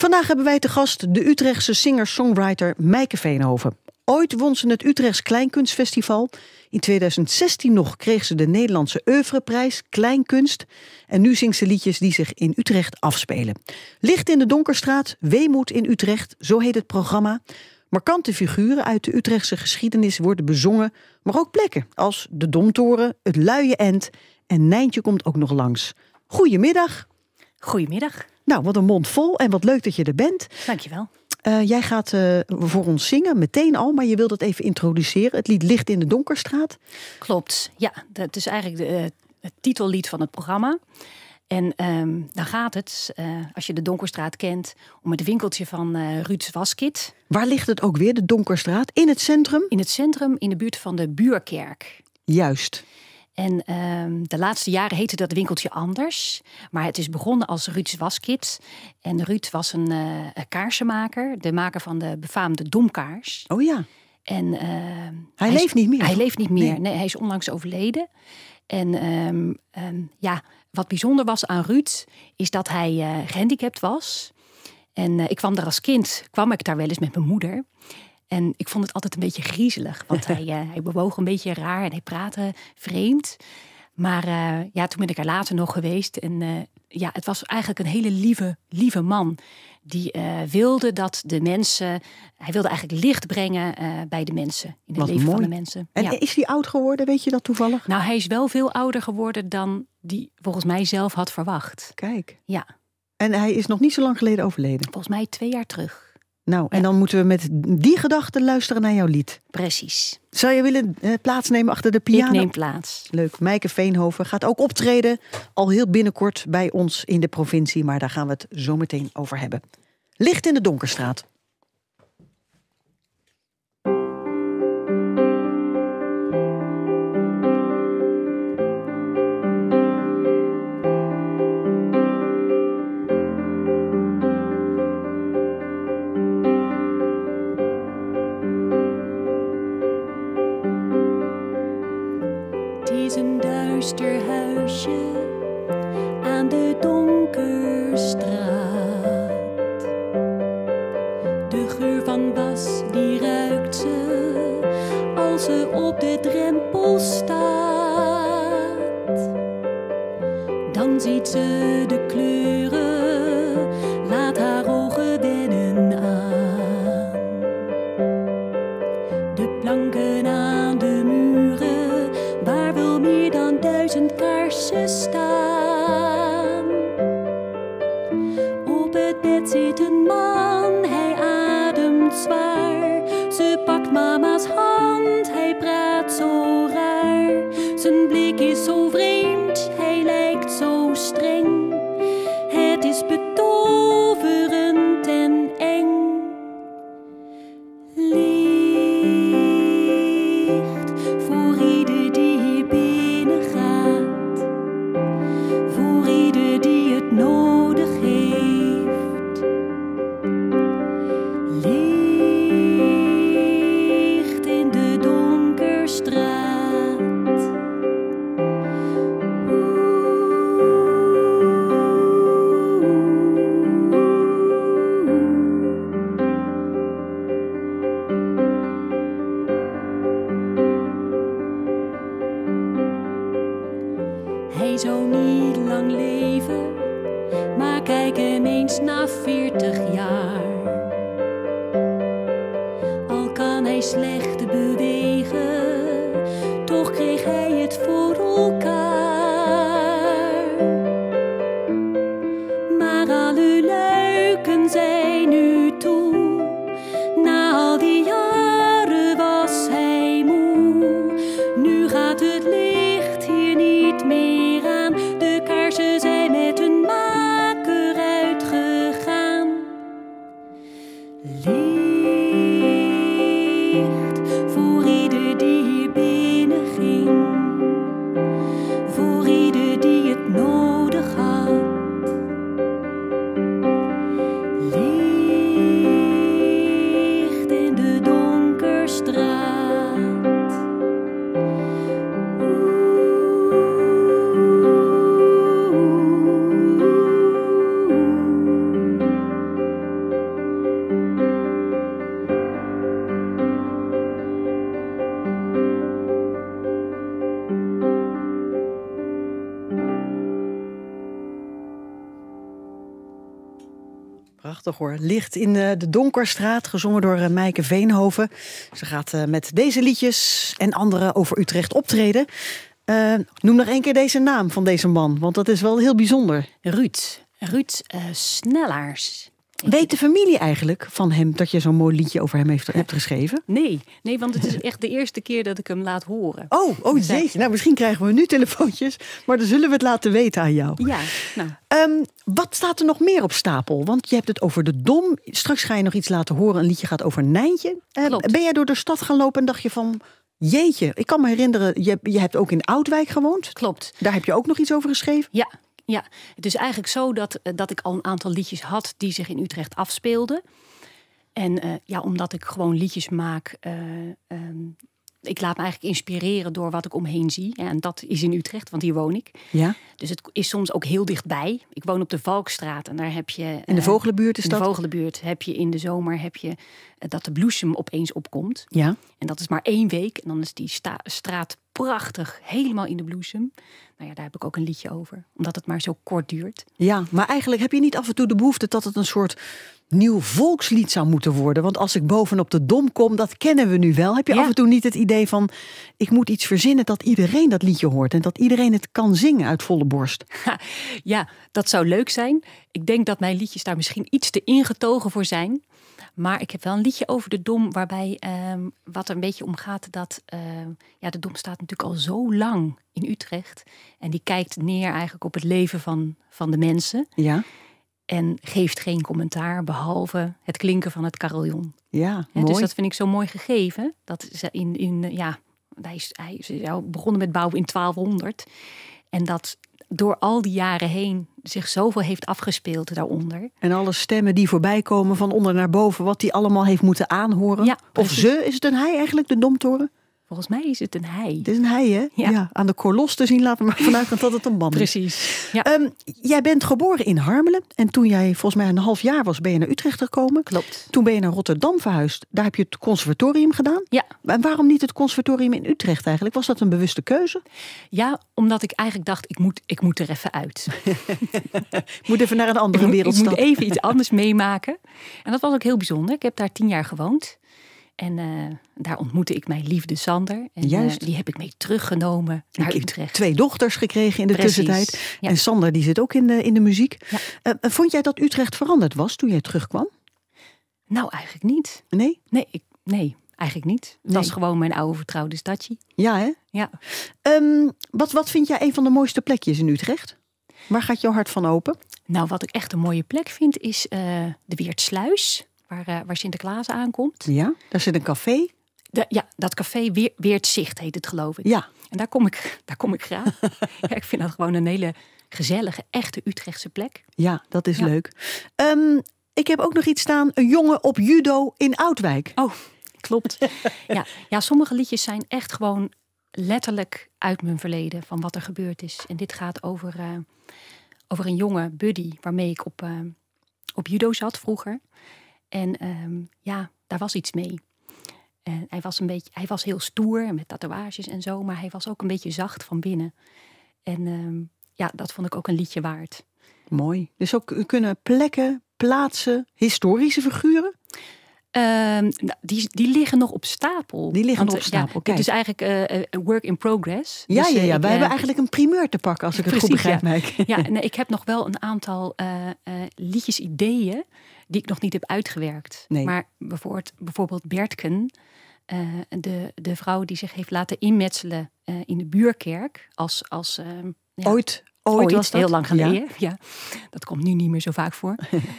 Vandaag hebben wij te gast de Utrechtse singer-songwriter Mijke Veenhoven. Ooit won ze het Utrechts Kleinkunstfestival. In 2016 nog kreeg ze de Nederlandse Oeuvreprijs Kleinkunst. En nu zingt ze liedjes die zich in Utrecht afspelen. Licht in de Donkerstraat, Weemoed in Utrecht, zo heet het programma. Markante figuren uit de Utrechtse geschiedenis worden bezongen, maar ook plekken als de Domtoren, het Luie End en Nijntje komt ook nog langs. Goedemiddag. Goedemiddag. Nou, wat een mond vol en wat leuk dat je er bent. Dankjewel. Jij gaat voor ons zingen, meteen al, maar je wilt het even introduceren. Het lied Licht in de Donkerstraat. Klopt, ja. Dat is eigenlijk het titellied van het programma. En dan gaat het, als je de Donkerstraat kent, om het winkeltje van Ruud Waskit. Waar ligt het ook weer, de Donkerstraat? In het centrum? In het centrum, in de buurt van de Buurkerk. Juist. En de laatste jaren heette dat winkeltje anders. Maar het is begonnen als Ruud Waskit. En Ruud was een kaarsenmaker. De maker van de befaamde Domkaars. Oh ja. En, hij leeft niet meer. Hij leeft niet meer. Nee, hij is onlangs overleden. En wat bijzonder was aan Ruud, is dat hij gehandicapt was. En ik kwam daar als kind, kwam ik daar wel eens met mijn moeder. En ik vond het altijd een beetje griezelig. Want hij bewoog een beetje raar en hij praatte vreemd. Maar toen ben ik er later nog geweest. En het was eigenlijk een hele lieve man. Die wilde dat de mensen... Hij wilde eigenlijk licht brengen bij de mensen. In het leven van de mensen. En is hij oud geworden, weet je dat toevallig? Nou, hij is wel veel ouder geworden dan die volgens mij zelf had verwacht. Kijk. Ja. En hij is nog niet zo lang geleden overleden? Volgens mij 2 jaar terug. Nou, en dan moeten we met die gedachte luisteren naar jouw lied. Precies. Zou je willen plaatsnemen achter de piano? Ik neem plaats. Leuk. Mijke Veenhoven gaat ook optreden. Al heel binnenkort bij ons in de provincie. Maar daar gaan we het zo meteen over hebben. Licht in de Donkerstraat. Het is een duister huisje aan de Donkerstraat. De geur van was, die ruikt ze als ze op de drempel staat. Dan ziet ze de kleuren, laat haar ogen wennen aan. De planken aan de muren, waar wel meer dan 1000 kaarsen staan. Op het bed zit een man, hij ademt zwaar. Ze pakt mama's hand, hij praat zo raar. Zijn blik is zo vreemd, hij lijkt zo streng. Het is betoverend en eng. Licht voor ieder die hier binnen gaat, voor ieder die het nodig heeft. Licht in de Donkerstraat. Hij zou niet lang leven, maar kijk hem eens na 40 jaar. Al kan hij slecht bewegen, toch kreeg hij het voor elkaar. Maar alle luiken zijn nu toe, na al die jaren was hij moe. Nu gaat het licht hier niet meer aan, de kaarsen zijn met een maker uitgegaan. Licht voor ieder die hier binnen ging, voor ieder die het nodig had. Licht in de Donkerstraat. Prachtig hoor. Licht in de Donkerstraat, gezongen door Mijke Veenhoven. Ze gaat met deze liedjes en andere over Utrecht optreden. Noem nog één keer deze naam van deze man, want dat is wel heel bijzonder. Ruud Snellaars. Weet de familie eigenlijk van hem dat je zo'n mooi liedje over hem hebt geschreven? Nee, want het is echt de eerste keer dat ik hem laat horen. Oh jeetje. Nou, misschien krijgen we nu telefoontjes, maar dan zullen we het laten weten aan jou. Ja, nou. Wat staat er nog meer op stapel? Want je hebt het over de Dom. Straks ga je nog iets laten horen. Een liedje gaat over Nijntje. Ben jij door de stad gaan lopen en dacht je van... Jeetje, ik kan me herinneren, je hebt ook in Oudwijk gewoond. Klopt. Daar heb je ook nog iets over geschreven? Ja, het is eigenlijk zo dat ik al een aantal liedjes had die zich in Utrecht afspeelden. En omdat ik gewoon liedjes maak, ik laat me eigenlijk inspireren door wat ik omheen zie. En dat is in Utrecht, want hier woon ik. Ja. Dus het is soms ook heel dichtbij. Ik woon op de Valkstraat en daar heb je... In de Vogelenbuurt is dat? In de Vogelenbuurt heb je in de zomer dat de bloesem opeens opkomt. Ja. En dat is maar 1 week. En dan is die straat prachtig, helemaal in de bloesem. Nou ja, daar heb ik ook een liedje over. Omdat het maar zo kort duurt. Ja, maar eigenlijk heb je niet af en toe de behoefte dat het een soort nieuw volkslied zou moeten worden. Want als ik bovenop de Dom kom, dat kennen we nu wel. Heb je af en toe niet het idee van, ik moet iets verzinnen dat iedereen dat liedje hoort. En dat iedereen het kan zingen uit volle borst. Ja, dat zou leuk zijn. Ik denk dat mijn liedjes daar misschien iets te ingetogen voor zijn. Maar ik heb wel een liedje over de Dom waarbij wat er een beetje om gaat dat de Dom staat natuurlijk al zo lang in Utrecht. En die kijkt neer eigenlijk op het leven van de mensen. Ja. En geeft geen commentaar behalve het klinken van het carillon. Ja, mooi. Dus dat vind ik zo mooi gegeven. Dat is hij is begonnen met bouwen in 1200. En dat door al die jaren heen zich zoveel heeft afgespeeld daaronder. En alle stemmen die voorbij komen van onder naar boven, wat hij allemaal heeft moeten aanhoren. Ja, of ze, is het een hij eigenlijk, de Domtoren? Volgens mij is het een hij. Het is een hij, hè? Ja. Aan de kolos te zien, laten we maar vanuit gaan dat het een man is. Precies. Ja. Jij bent geboren in Harmelen. En toen jij volgens mij een half jaar was, ben je naar Utrecht gekomen. Klopt. Toen ben je naar Rotterdam verhuisd. Daar heb je het conservatorium gedaan. Ja. En waarom niet het conservatorium in Utrecht eigenlijk? Was dat een bewuste keuze? Ja, omdat ik eigenlijk dacht, ik moet er even uit. Ik moet even naar een andere wereld stappen. Ik moet even iets anders meemaken. En dat was ook heel bijzonder. Ik heb daar 10 jaar gewoond. En daar ontmoette ik mijn liefde Sander. En die heb ik mee teruggenomen naar Utrecht. 2 dochters gekregen in de tussentijd. Ja. En Sander die zit ook in de muziek. Ja. Vond jij dat Utrecht veranderd was toen jij terugkwam? Nou, eigenlijk niet. Nee? Nee, eigenlijk niet. Het was gewoon mijn oude vertrouwde stadje. Ja, hè? Ja. Wat vind jij een van de mooiste plekjes in Utrecht? Waar gaat jouw hart van open? Nou, wat ik echt een mooie plek vind is de Weertsluis. Waar Sinterklaas aankomt. Ja, daar zit een café. Dat café Weertzicht heet het, geloof ik. Ja. En daar kom ik graag. Ja, ik vind dat gewoon een hele gezellige, echte Utrechtse plek. Ja, dat is leuk. Ik heb ook nog iets staan. Een jongen op judo in Oudwijk. Oh, klopt. Ja, sommige liedjes zijn echt gewoon letterlijk uit mijn verleden. Van wat er gebeurd is. En dit gaat over een jongen, Buddy, waarmee ik op judo zat vroeger. En daar was iets mee. En hij was heel stoer met tatoeages en zo, maar hij was ook een beetje zacht van binnen. En dat vond ik ook een liedje waard. Mooi. Dus ook kunnen plekken, plaatsen, historische figuren? Die liggen nog op stapel. Die liggen nog op stapel. Het is eigenlijk een work in progress. Ja, dus, wij hebben eigenlijk een primeur te pakken, als ik het goed begrijp, Mike. Ja, en ik heb nog wel een aantal liedjes, ideeën die ik nog niet heb uitgewerkt. Nee. Maar bijvoorbeeld Bertken, de vrouw die zich heeft laten inmetselen in de Buurkerk. Ooit was dat? Heel lang geleden. Ja. Dat komt nu niet meer zo vaak voor.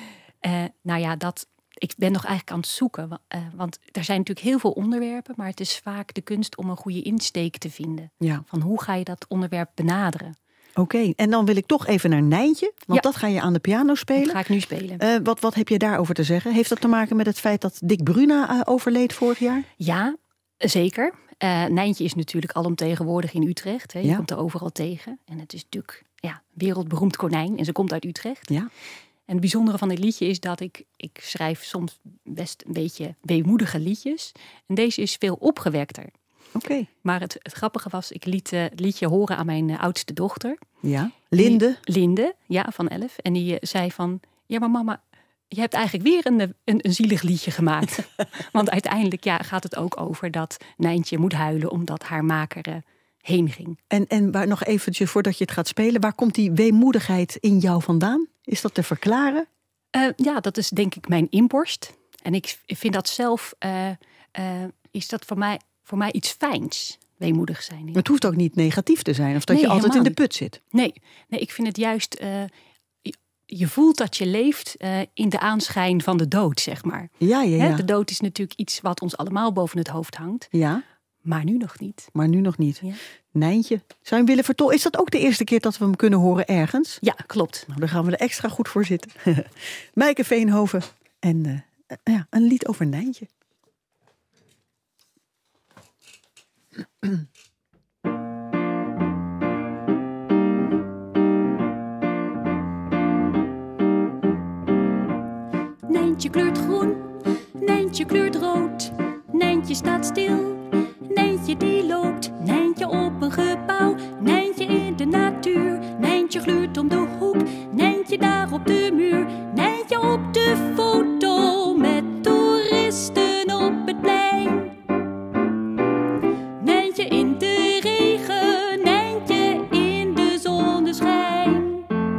Ik ben nog eigenlijk aan het zoeken. Want er zijn natuurlijk heel veel onderwerpen, maar het is vaak de kunst om een goede insteek te vinden. Ja. Van hoe ga je dat onderwerp benaderen? Oké, en dan wil ik toch even naar Nijntje. Want dat ga je aan de piano spelen. Dat ga ik nu spelen. Wat heb je daarover te zeggen? Heeft dat te maken met het feit dat Dick Bruna overleed vorig jaar? Ja, zeker. Nijntje is natuurlijk alomtegenwoordig in Utrecht. Hè. Je komt er overal tegen. En het is natuurlijk wereldberoemd konijn. En ze komt uit Utrecht. Ja. En het bijzondere van dit liedje is dat ik schrijf soms best een beetje weemoedige liedjes. En deze is veel opgewekter. Okay. Maar het grappige was, ik liet het liedje horen aan mijn oudste dochter. Ja, Linde. Linde, ja, van 11. En die zei van, ja maar mama, je hebt eigenlijk weer een zielig liedje gemaakt. Want uiteindelijk gaat het ook over dat Nijntje moet huilen omdat haar maker heen ging. En waar nog eventjes voordat je het gaat spelen, waar komt die weemoedigheid in jou vandaan? Is dat te verklaren? Dat is denk ik mijn inborst. En ik vind dat zelf, is dat voor mij iets fijns, weemoedig zijn. Het hoeft ook niet negatief te zijn, of dat je altijd in de put zit. Nee, ik vind het juist, je voelt dat je leeft in de aanschijn van de dood, zeg maar. Ja. De dood is natuurlijk iets wat ons allemaal boven het hoofd hangt. Ja. Maar nu nog niet. Ja. Nijntje, zou je hem willen vertolken? Is dat ook de eerste keer dat we hem kunnen horen ergens? Ja, klopt. Nou, dan gaan we er extra goed voor zitten. Mijke Veenhoven en een lied over Nijntje. Nijntje kleurt groen, Nijntje kleurt rood. Nijntje staat stil, Nijntje die loopt. Nijntje op een gebouw, Nijntje in de natuur. Nijntje gluurt om de hoek, Nijntje daar op de muur. Nijntje op de foto met toeristen op het plein. Nijntje in de regen, Nijntje in de zonneschijn.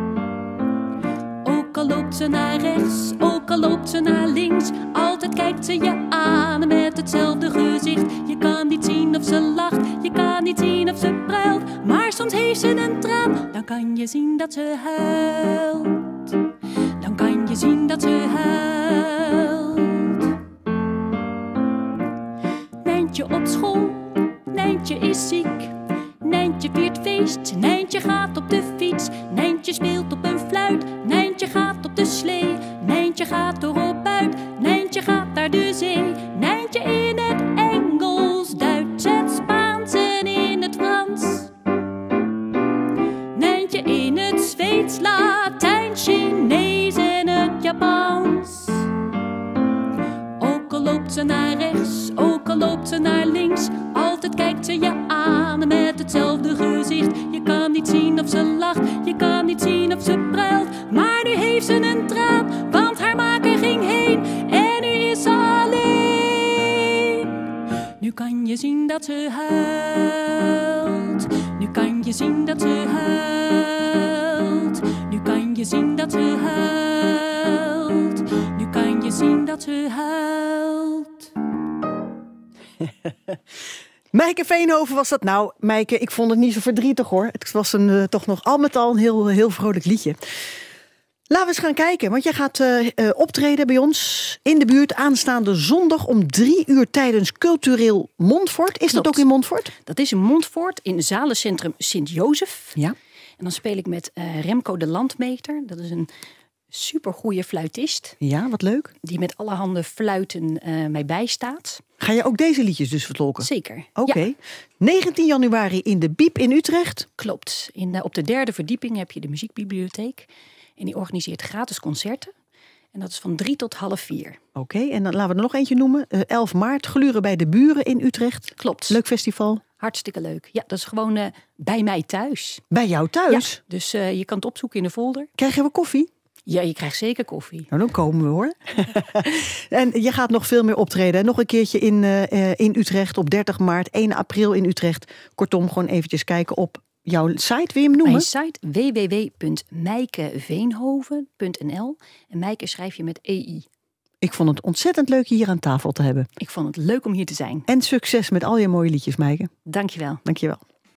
Ook al loopt ze naar rechts, ook al loopt ze naar links, altijd kijkt ze je aan met hetzelfde gezicht. Je kan niet zien of ze lacht, je kan niet zien of ze pruilt, maar soms heeft ze een traan, dan kan je zien dat ze huilt. Dan kan je zien dat ze huilt. Nijntje op school, Nijntje is ziek. Nijntje viert feest, Nijntje gaat op de fiets. Nijntje speelt op een fluit, Nijntje gaat op de slee. Nijntje gaat erop uit, Nijntje gaat naar de zee. Nijntje in het Engels, Duits, het Spaans en in het Frans. Nijntje in het Zweeds, Latijn, Chinees en het Japans. Ook al loopt ze naar rechts, ook al loopt ze naar links, altijd kijkt ze je aan met hetzelfde gezicht. Je kan niet zien of ze lacht, je kan niet zien of ze pruilt, maar nu heeft ze een traan, want haar maker ging heen en nu is ze alleen. Nu kan je zien dat ze huilt, nu kan je zien dat ze huilt, nu kan je zien dat ze huilt, nu kan je zien dat ze huilt. Mijke Veenhoven was dat. Nou, Mijke, ik vond het niet zo verdrietig hoor. Het was toch nog al met al een heel vrolijk liedje. Laten we eens gaan kijken, want jij gaat optreden bij ons in de buurt aanstaande zondag om 3:00 tijdens Cultureel Montfort. Is dat ook in Montfort? Dat is in Montfort, in Zalencentrum Sint-Jozef. Ja. En dan speel ik met Remco de Landmeter. Dat is een supergoeie fluitist. Ja, wat leuk. Die met allerhande fluiten mij bijstaat. Ga je ook deze liedjes dus vertolken? Zeker. Oké. Ja. 19 januari in de Biep in Utrecht. Klopt. Op de 3e verdieping heb je de muziekbibliotheek. En die organiseert gratis concerten. En dat is van 3 tot 3:30. Oké, en dan laten we er nog eentje noemen. 11 maart, Gluren bij de Buren in Utrecht. Klopt. Leuk festival. Hartstikke leuk. Ja, dat is gewoon bij mij thuis. Bij jou thuis? Ja, dus je kan het opzoeken in de folder. Krijgen we koffie? Ja, je krijgt zeker koffie. Nou, dan komen we hoor. En je gaat nog veel meer optreden. Nog een keertje in Utrecht op 30 maart, 1 april in Utrecht. Kortom, gewoon eventjes kijken op jouw site. Wil je hem noemen? Mijn site www.mijkeveenhoven.nl. En Mijke schrijf je met EI. Ik vond het ontzettend leuk je hier aan tafel te hebben. Ik vond het leuk om hier te zijn. En succes met al je mooie liedjes, Mijke. Dankjewel. Dankjewel.